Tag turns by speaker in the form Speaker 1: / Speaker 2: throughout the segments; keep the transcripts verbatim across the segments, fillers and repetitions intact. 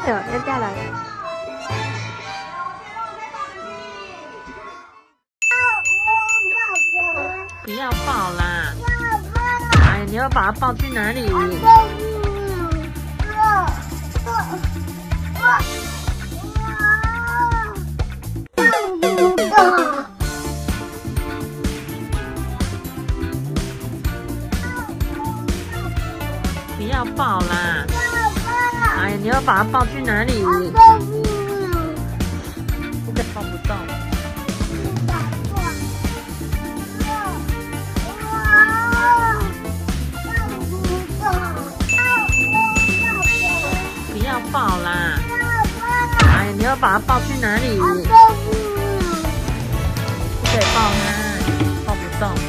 Speaker 1: 手，要掉了。不要抱啦！哎，你要把它抱去哪里？不要抱啦！哎，你要把它抱去哪里？不可以抱不动。不要抱啦！哎，你要把它抱去哪里？不可以抱它，抱不动。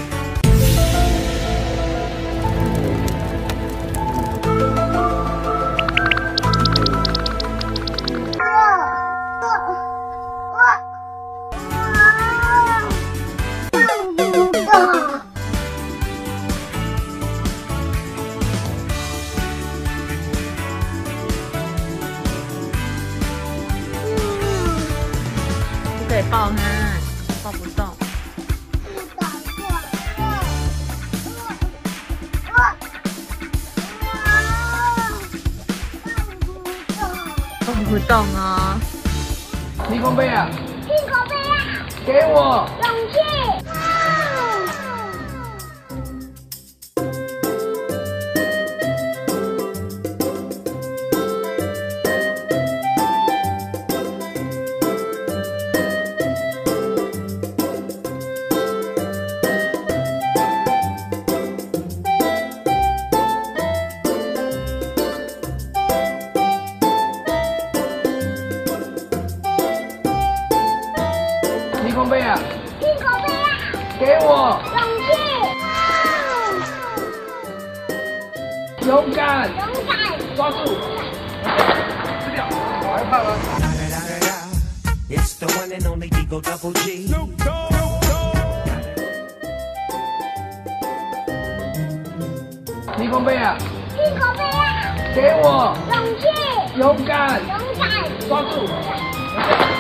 Speaker 1: 不可以抱它，抱不动。抱不动哦。
Speaker 2: 提供杯啊！
Speaker 3: 进口杯啊！
Speaker 2: 给我
Speaker 3: 勇气！
Speaker 2: 提供杯啊！
Speaker 3: 进口杯啊！
Speaker 2: 给我
Speaker 3: 勇气！
Speaker 2: 勇敢！
Speaker 3: 勇敢！
Speaker 2: 抓住！吃掉！我害怕了。
Speaker 4: It's the one and only Eagle Double G.
Speaker 2: 提供杯啊！
Speaker 3: 进口杯啊！
Speaker 2: 给我
Speaker 3: 勇气！
Speaker 2: 勇敢！
Speaker 3: 勇敢！
Speaker 2: 抓住！